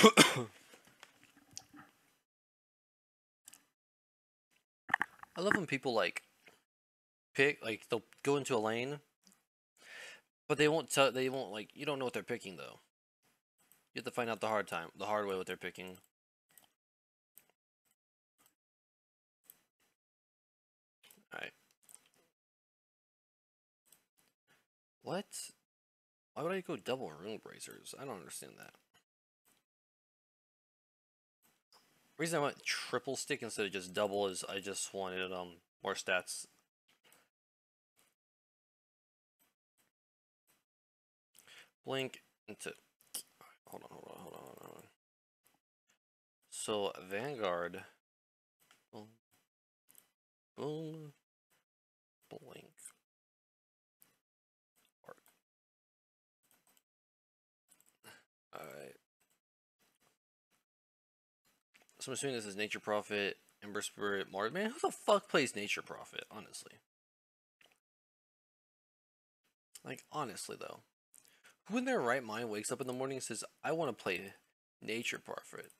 I love when people like pick, like they'll go into a lane, but they won't tell. They won't like. You don't know what they're picking though. You have to find out the hard way what they're picking. All right. What? Why would I go double rune bracers? I don't understand that. The reason I went triple stick instead of just double is I just wanted more stats. Blink into. Hold on. So Vanguard. Boom. Boom. Blink. Alright. So I'm assuming this is Nature Prophet, Ember Spirit, Mars. Man, who the fuck plays Nature Prophet, honestly? Like, honestly, though. Who in their right mind wakes up in the morning and says, I want to play Nature Prophet?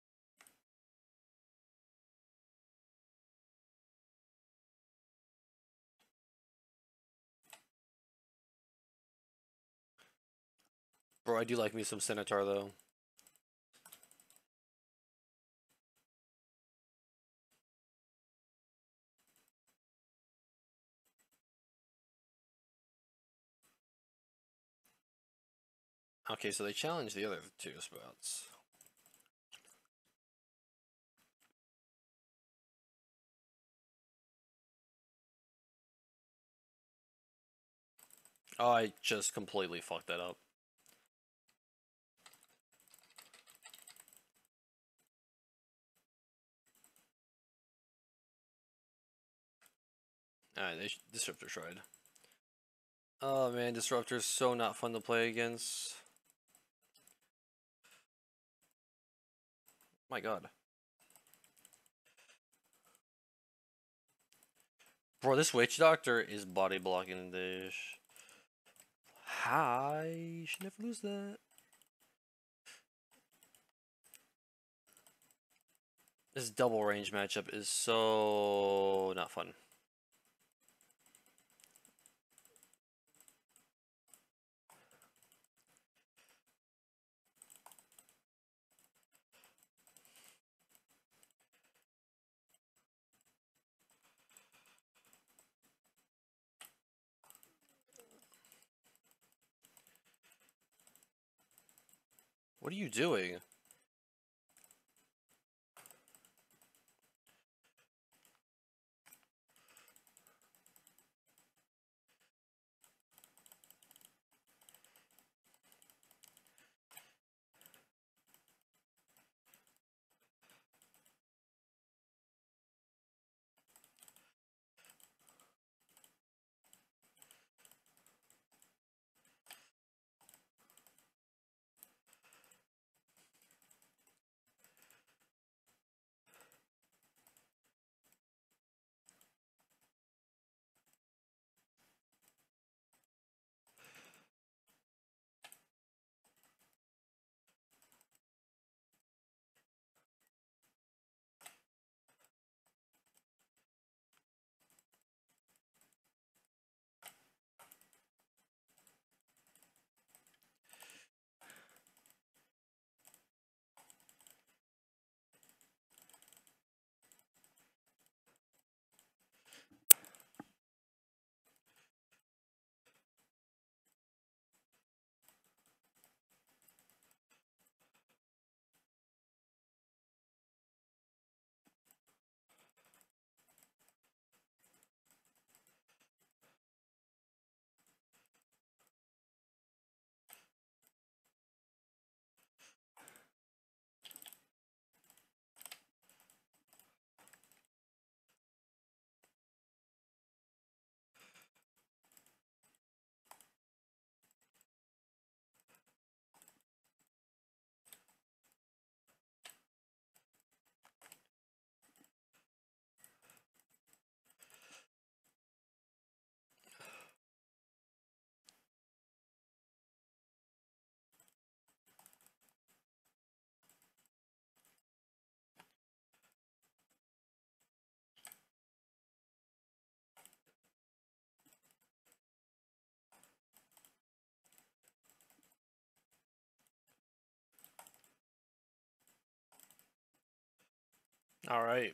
Bro, I do like me some Centaur, though. Okay, so they challenged the other two spots. Oh, I just completely fucked that up. Alright, Disruptor tried. Oh man, Disruptor's so not fun to play against. My god. Bro, this Witch Doctor is body blocking this. Hi, should never lose that. This double range matchup is so not fun. What are you doing? All right.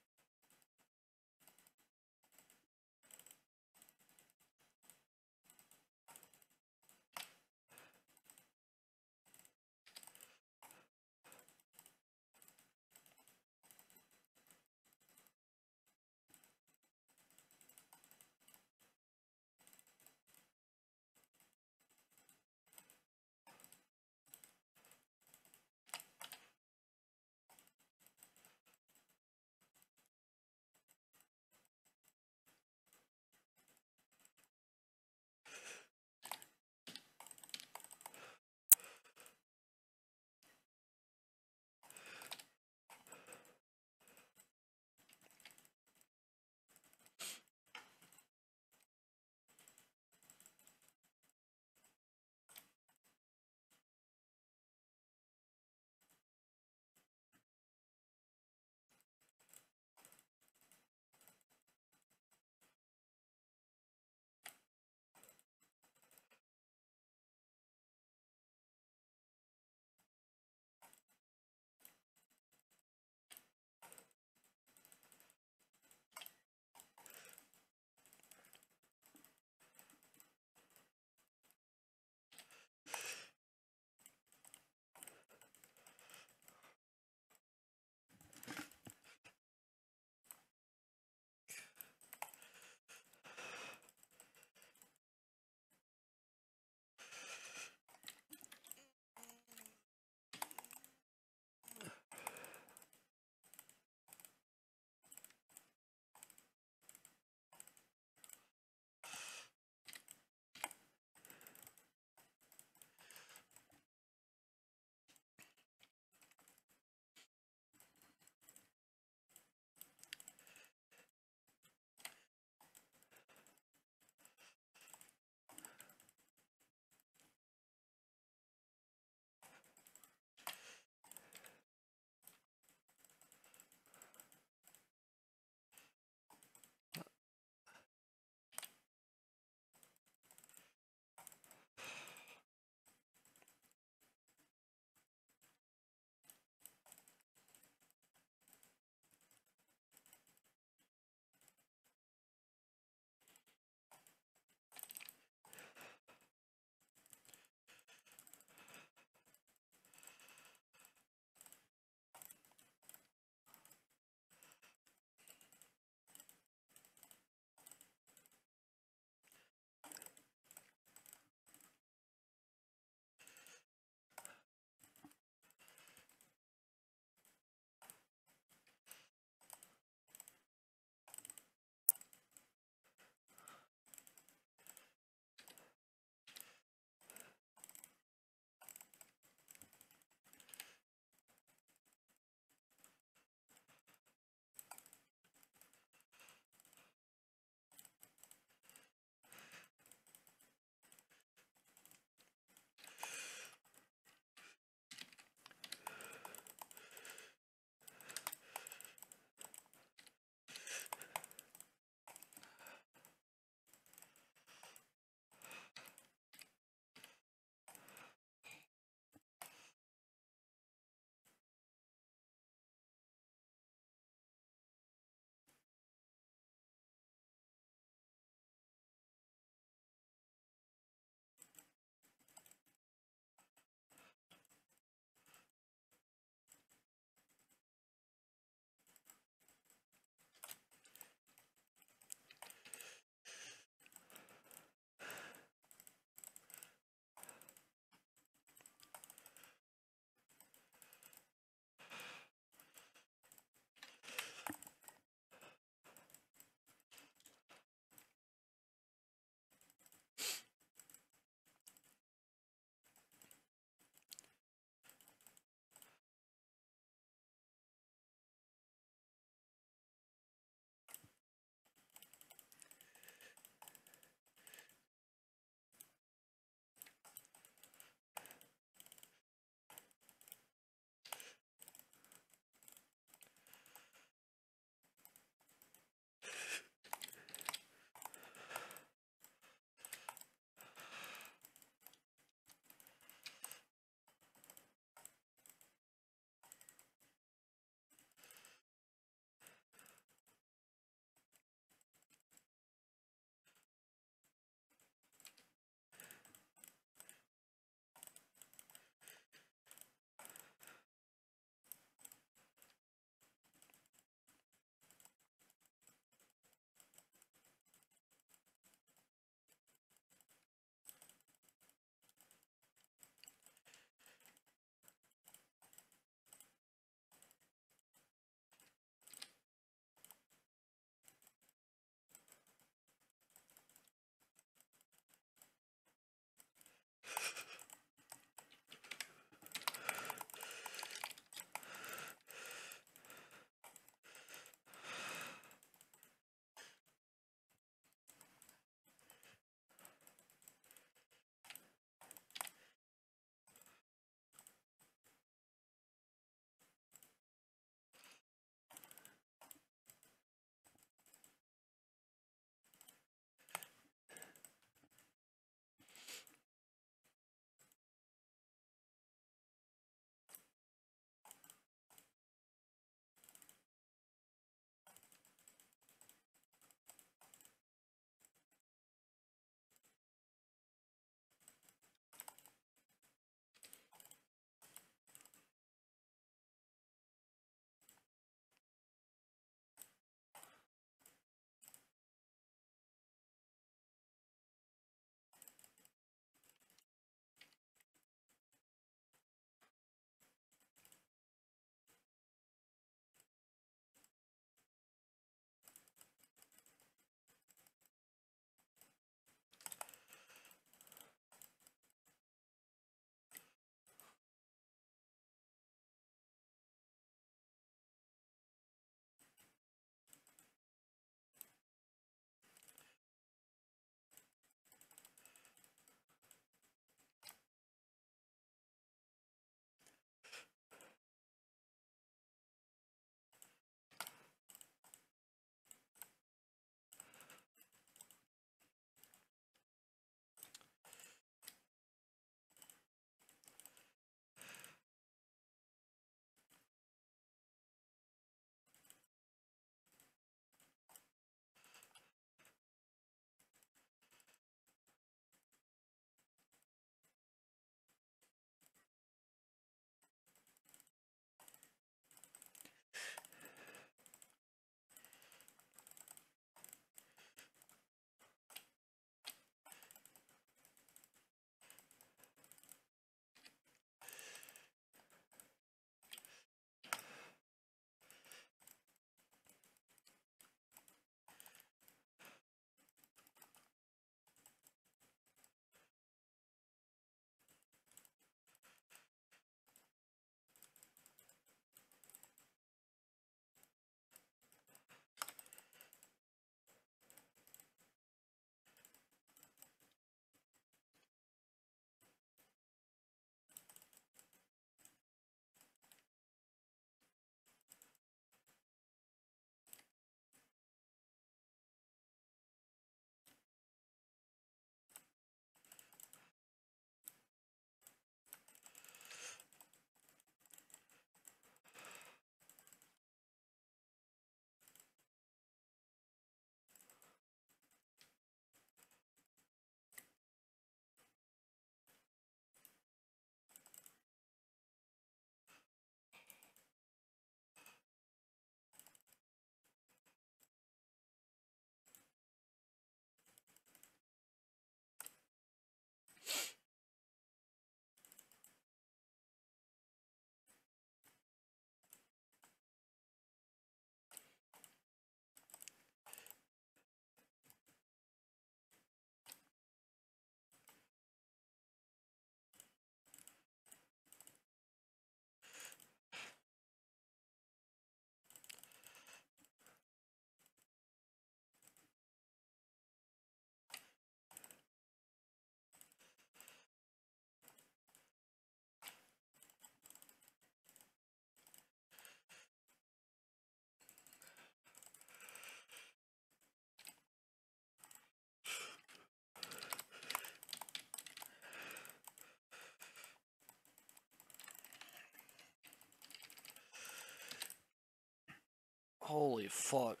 Holy fuck.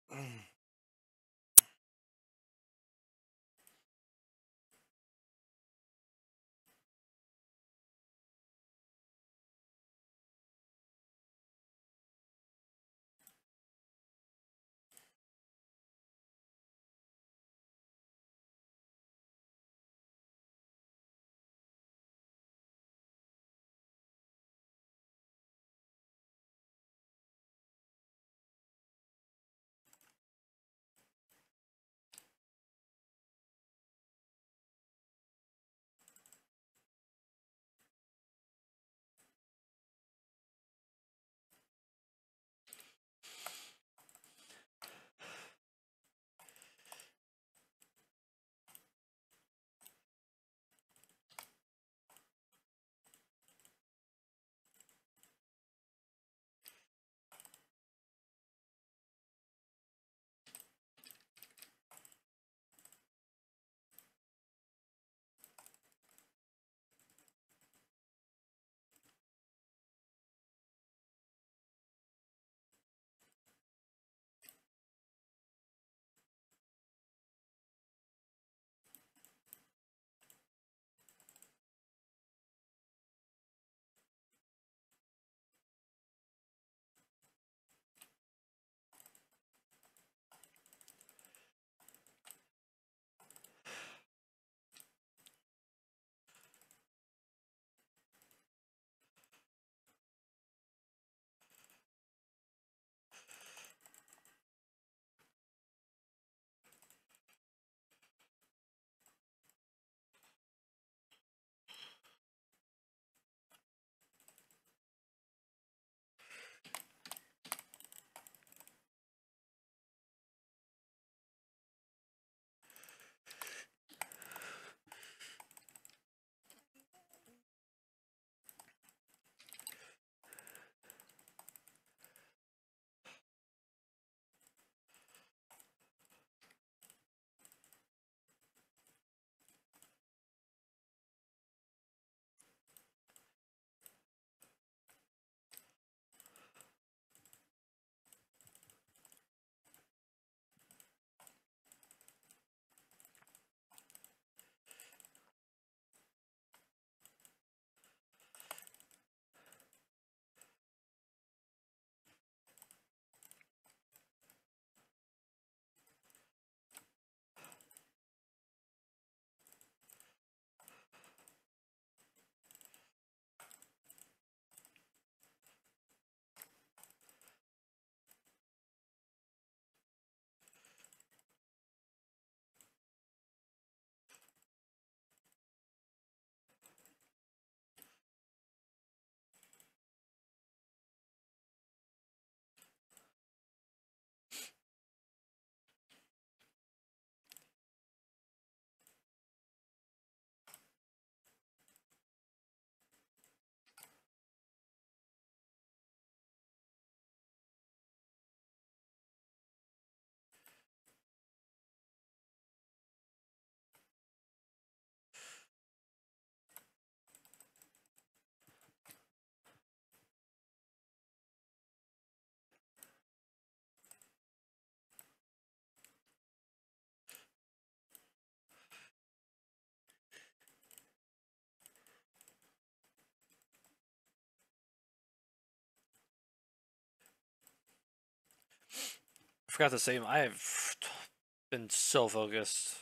I forgot to say, I have been so focused.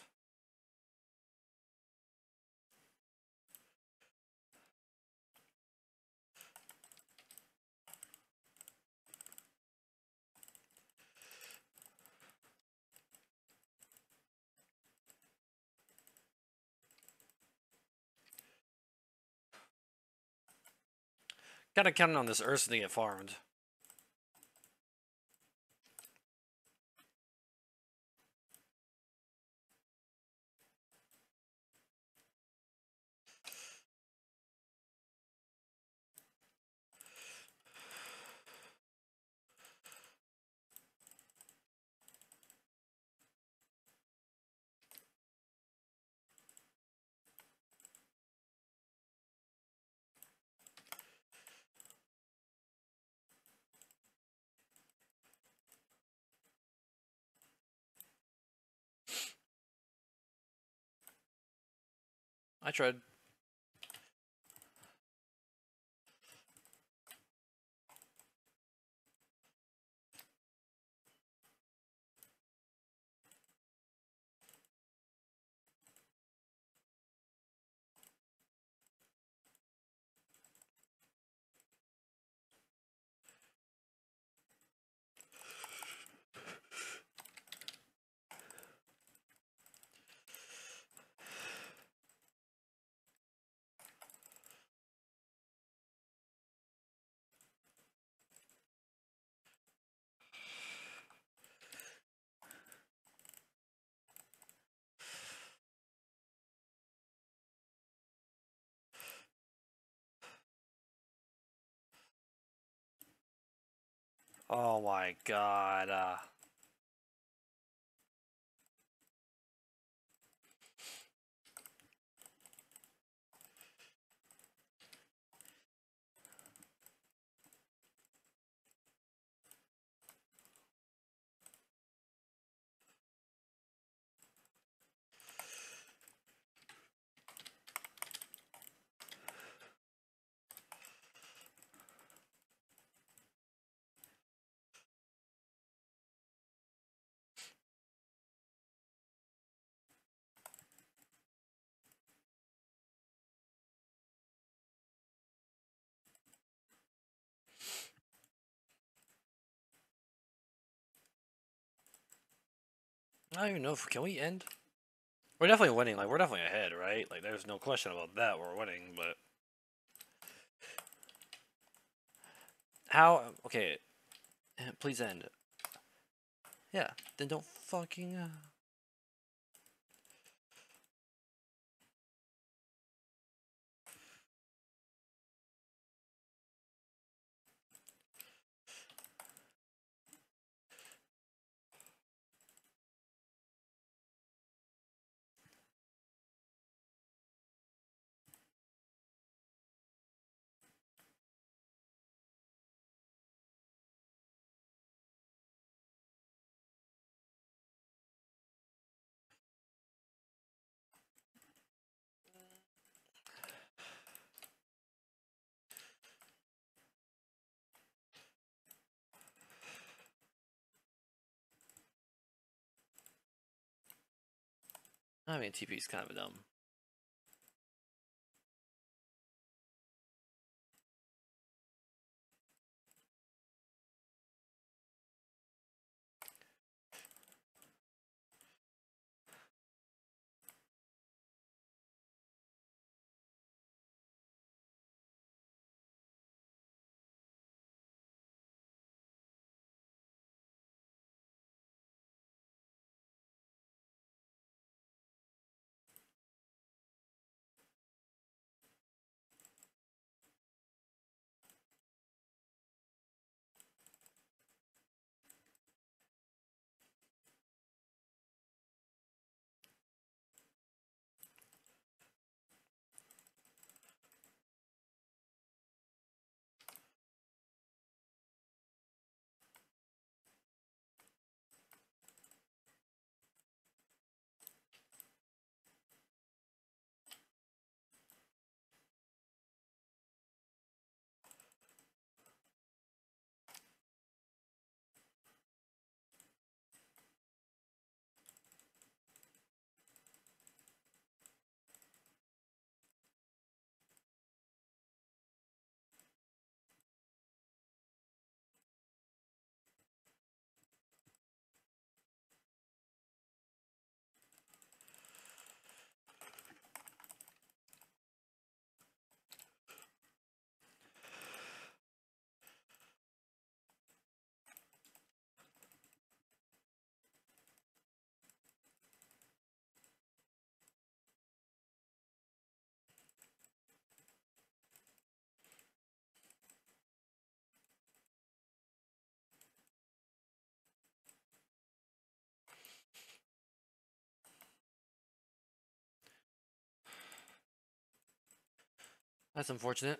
Gotta count on this Ursa to get farmed. I tried. Oh my god. I don't even know if can we end. We're definitely winning. Like we're definitely ahead, right? Like there's no question about that. We're winning, but how? Okay, please end. Yeah, then don't fucking. I mean, TP is kind of dumb. That's unfortunate.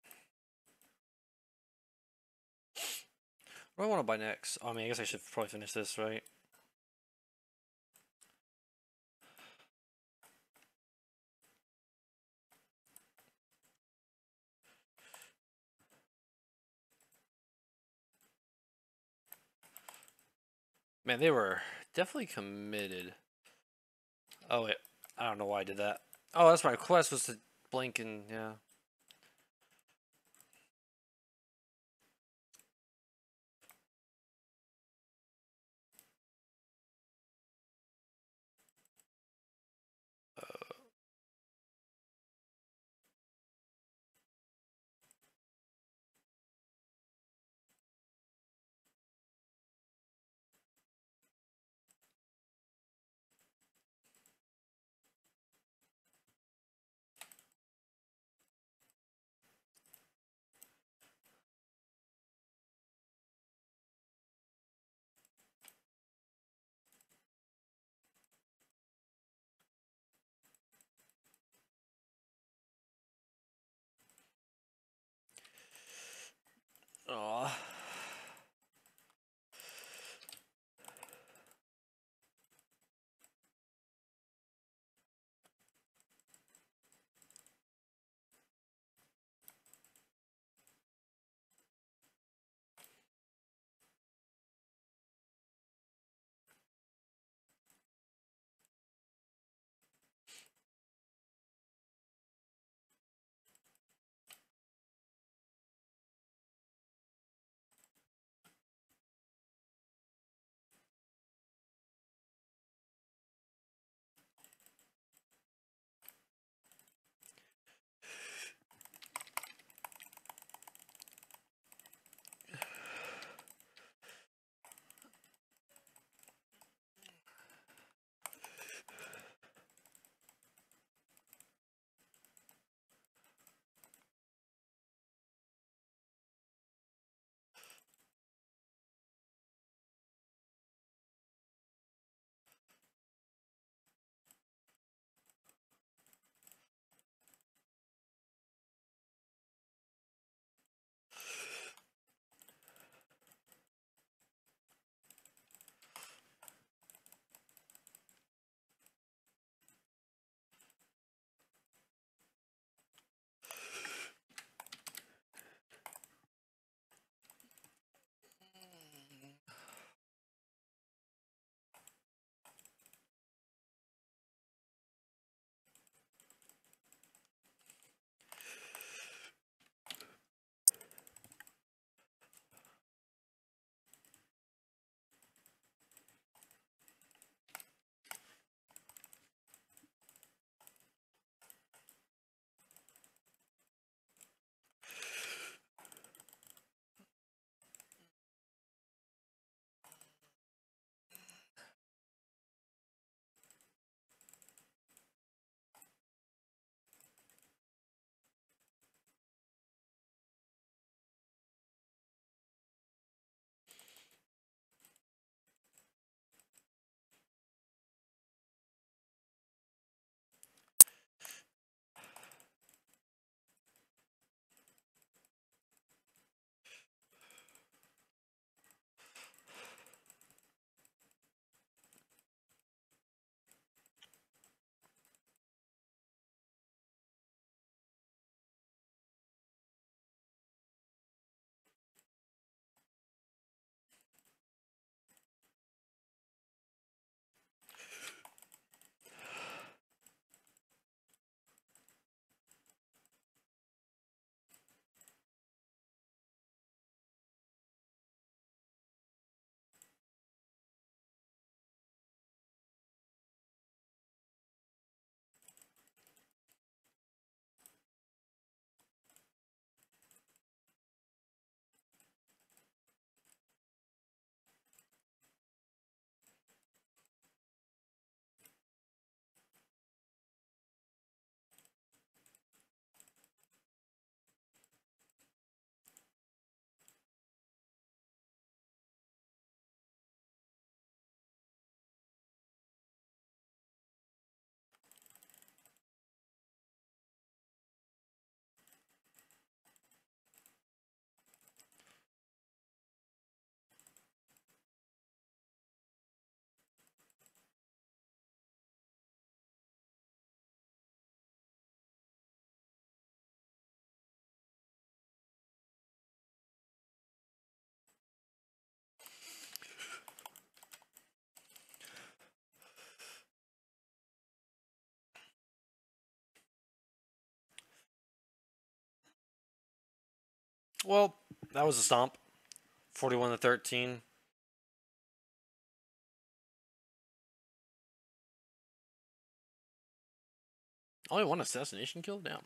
What do I want to buy next? I mean, I guess I should probably finish this, right? Man, they were definitely committed. Oh wait, I don't know why I did that. Oh, that's my quest was to blink and yeah. Well, that was a stomp. 41-13. Only one assassination kill? Damn.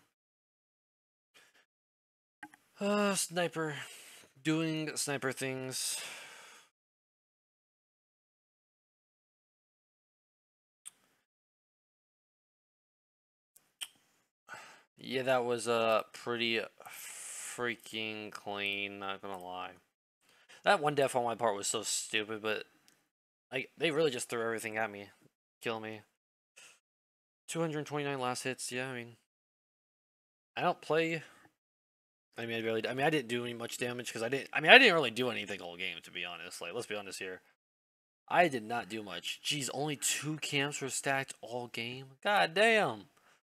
Sniper. Doing sniper things. Yeah, that was pretty freaking clean, not gonna lie. That one death on my part was so stupid, but like they really just threw everything at me. Kill me. 229 last hits, yeah, I mean I don't play. I mean, I didn't do any much damage because I didn't really do anything all game, to be honest. Like, let's be honest here. I did not do much. Jeez, only 2 camps were stacked all game. God damn.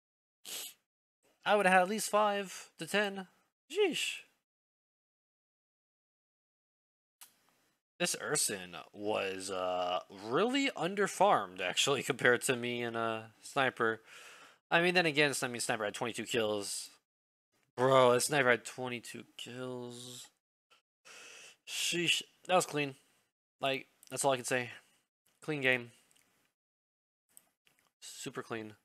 I would have had at least 5 to 10. Sheesh. This Urson was really underfarmed actually compared to me and Sniper. I mean, then again, Sniper had 22 kills. Bro, this Sniper had 22 kills. Sheesh. That was clean. Like, that's all I can say. Clean game. Super clean.